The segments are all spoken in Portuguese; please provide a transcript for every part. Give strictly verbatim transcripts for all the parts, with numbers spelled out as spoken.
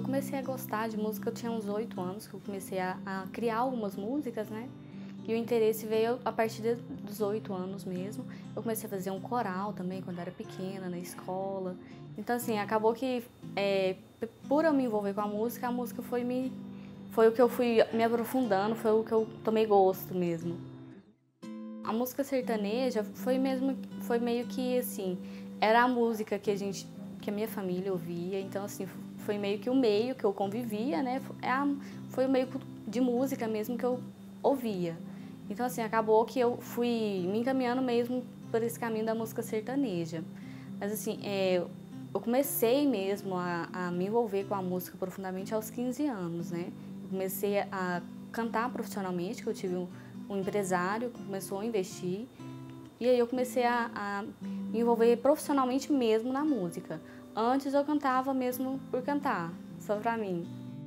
eu comecei a gostar de música, eu tinha uns oito anos, que eu comecei a, a criar algumas músicas, né? E o interesse veio a partir de, dos oito anos mesmo. Eu comecei a fazer um coral também, quando era pequena, na escola. Então, assim, acabou que, é, por eu me envolver com a música, a música foi, me, foi o que eu fui me aprofundando, foi o que eu tomei gosto mesmo. A música sertaneja foi, mesmo, foi meio que, assim, era a música que a gente, que a minha família ouvia. Então, assim, foi meio que o meio que eu convivia, né? Foi o meio de música mesmo que eu ouvia. Então, assim, acabou que eu fui me encaminhando mesmo por esse caminho da música sertaneja. Mas, assim, é, eu comecei mesmo a, a me envolver com a música profundamente aos quinze anos, né? Eu comecei a cantar profissionalmente, que eu tive um, um empresário que começou a investir. E aí eu comecei a, a me envolver profissionalmente mesmo na música. Antes eu cantava mesmo por cantar, só pra mim.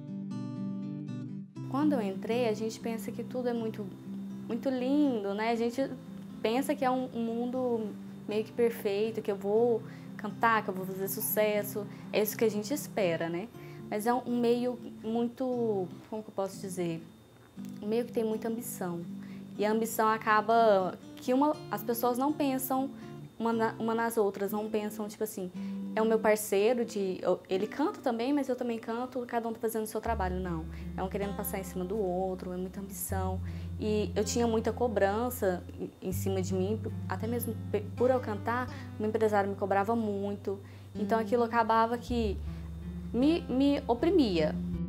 Quando eu entrei, a gente pensa que tudo é muito, muito lindo, né? A gente pensa que é um, um mundo meio que perfeito, que eu vou cantar, que eu vou fazer sucesso. É isso que a gente espera, né? Mas é um meio muito, como que eu posso dizer? Um meio que tem muita ambição. E a ambição acaba que uma, as pessoas não pensam uma, na, uma nas outras, não pensam, tipo assim, é o meu parceiro, de, eu, ele canta também, mas eu também canto, cada um tá fazendo o seu trabalho. Não, é um querendo passar em cima do outro, é muita ambição. E eu tinha muita cobrança em, em cima de mim, até mesmo por eu cantar, o empresário me cobrava muito. Então aquilo acabava que me, me oprimia.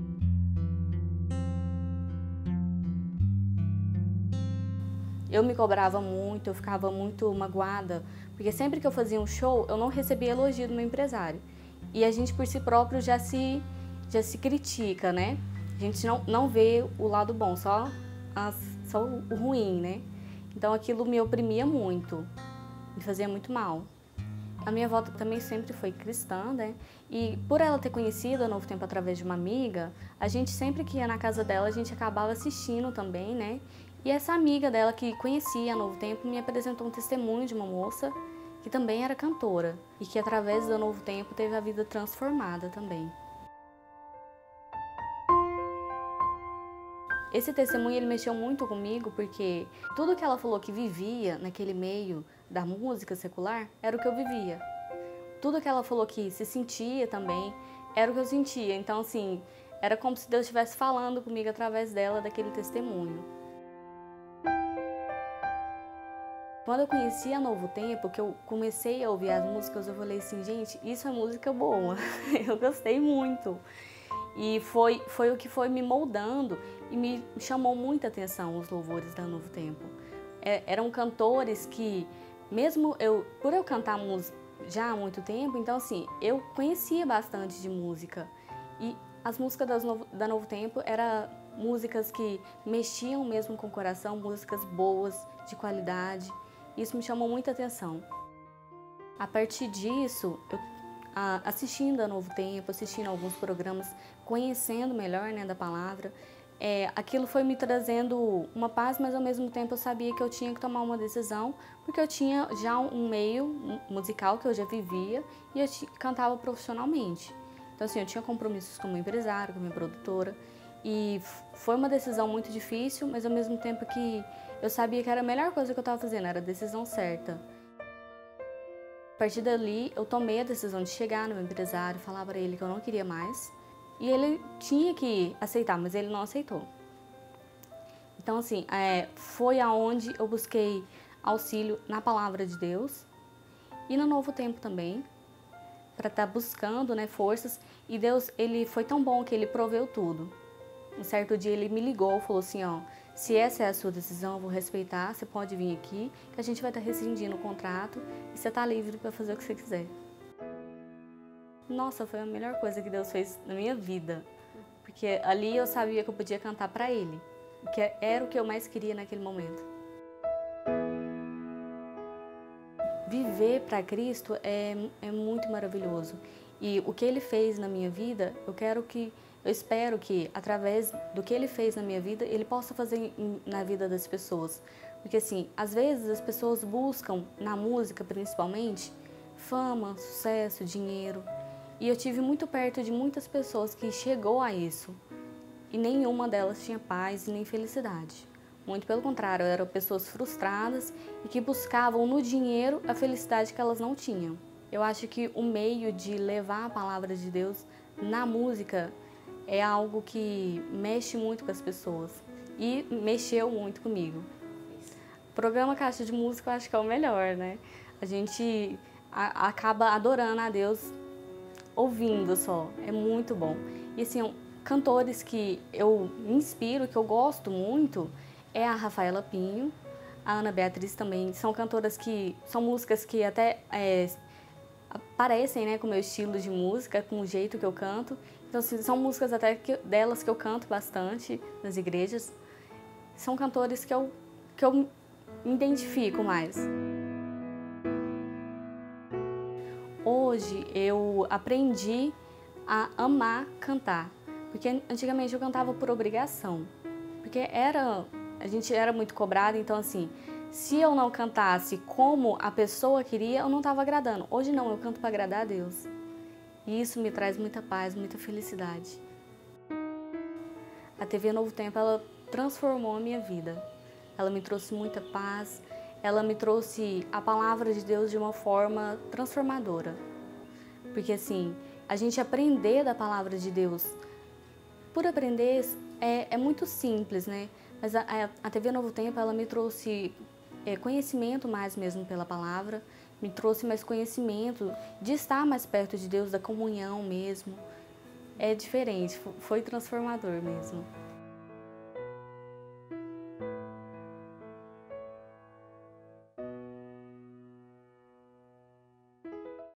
Eu me cobrava muito, eu ficava muito magoada, porque sempre que eu fazia um show, eu não recebia elogio do meu empresário. E a gente, por si próprio, já se, já se critica, né? A gente não, não vê o lado bom, só, as, só o ruim, né? Então aquilo me oprimia muito, me fazia muito mal. A minha avó também sempre foi cristã, né? E por ela ter conhecido a Novo Tempo através de uma amiga, a gente sempre que ia na casa dela, a gente acabava assistindo também, né? E essa amiga dela que conhecia a Novo Tempo me apresentou um testemunho de uma moça que também era cantora e que através do Novo Tempo teve a vida transformada também. Esse testemunho ele mexeu muito comigo porque tudo que ela falou que vivia naquele meio da música secular era o que eu vivia. Tudo que ela falou que se sentia também era o que eu sentia. Então, assim, era como se Deus estivesse falando comigo através dela, daquele testemunho. Quando eu conheci a Novo Tempo, que eu comecei a ouvir as músicas, eu falei assim, gente, isso é música boa. Eu gostei muito. E foi, foi o que foi me moldando e me chamou muita atenção os louvores da Novo Tempo. É, eram cantores que, mesmo eu, por eu cantar música já há muito tempo, então assim, eu conhecia bastante de música. E as músicas das Novo, da Novo Tempo eram músicas que mexiam mesmo com o coração, músicas boas, de qualidade. Isso me chamou muita atenção. A partir disso, eu assistindo a Novo Tempo, assistindo alguns programas, conhecendo melhor, né, da palavra, é, aquilo foi me trazendo uma paz, mas ao mesmo tempo eu sabia que eu tinha que tomar uma decisão, porque eu tinha já um meio musical que eu já vivia e eu cantava profissionalmente. Então assim, eu tinha compromissos como empresário, como produtora, e foi uma decisão muito difícil, mas ao mesmo tempo que eu sabia que era a melhor coisa que eu estava fazendo, era a decisão certa. A partir dali, eu tomei a decisão de chegar no meu empresário, falar para ele que eu não queria mais. E ele tinha que aceitar, mas ele não aceitou. Então, assim, é, foi aonde eu busquei auxílio na Palavra de Deus e no Novo Tempo também, para estar buscando, né, forças. E Deus, ele foi tão bom que ele proveu tudo. Um certo dia ele me ligou e falou assim, ó, se essa é a sua decisão, eu vou respeitar, você pode vir aqui, que a gente vai estar rescindindo o contrato e você está livre para fazer o que você quiser. Nossa, foi a melhor coisa que Deus fez na minha vida, porque ali eu sabia que eu podia cantar para Ele, que era o que eu mais queria naquele momento. Viver para Cristo é, é muito maravilhoso e o que Ele fez na minha vida, eu quero que Eu espero que, através do que Ele fez na minha vida, Ele possa fazer na vida das pessoas. Porque, assim, às vezes as pessoas buscam, na música principalmente, fama, sucesso, dinheiro. E eu tive muito perto de muitas pessoas que chegou a isso. E nenhuma delas tinha paz e nem felicidade. Muito pelo contrário, eram pessoas frustradas e que buscavam no dinheiro a felicidade que elas não tinham. Eu acho que o meio de levar a palavra de Deus na música é algo que mexe muito com as pessoas. E mexeu muito comigo. O programa Caixa de Música eu acho que é o melhor, né? A gente a, acaba adorando a Deus ouvindo só. É muito bom. E assim, cantores que eu me inspiro, que eu gosto muito, é a Rafaela Pinho, a Ana Beatriz também. São cantoras que são músicas que até é, parecem, né, com o meu estilo de música, com o jeito que eu canto. Então, assim, são músicas até que, delas que eu canto bastante nas igrejas. São cantores que eu, que eu me identifico mais. Hoje eu aprendi a amar cantar, porque antigamente eu cantava por obrigação, porque era, a gente era muito cobrado, então assim, se eu não cantasse como a pessoa queria, eu não estava agradando. Hoje não, eu canto para agradar a Deus. E isso me traz muita paz, muita felicidade. A T V Novo Tempo, ela transformou a minha vida. Ela me trouxe muita paz, ela me trouxe a palavra de Deus de uma forma transformadora. Porque assim, a gente aprender da palavra de Deus, por aprender é, é muito simples, né? Mas a, a T V Novo Tempo, ela me trouxe é, conhecimento mais mesmo pela palavra, me trouxe mais conhecimento de estar mais perto de Deus, da comunhão mesmo. É diferente, foi transformador mesmo.